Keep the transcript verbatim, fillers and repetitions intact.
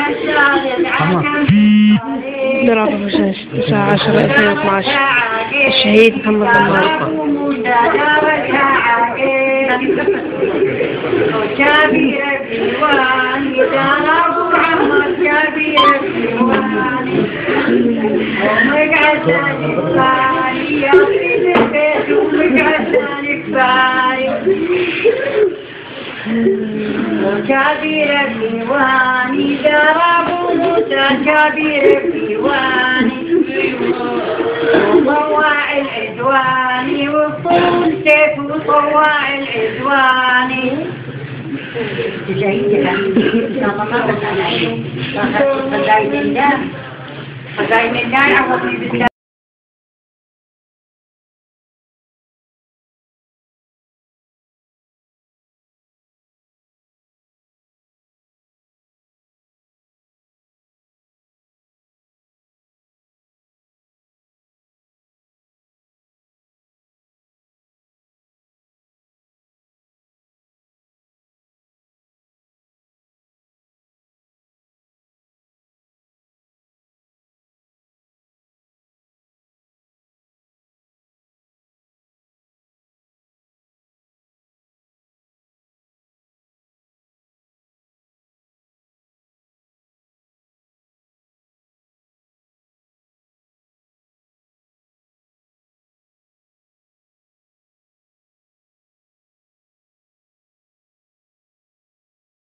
دراسة في الساعة عشرة ألفين واثني عشر. الشهيد محمد دمار. كبير الديواني ضربوا موسى كبير الديواني وطواع العدواني وطول سيف وطواع العدواني جيدة فضايل الله فضايل الله عوضي بالله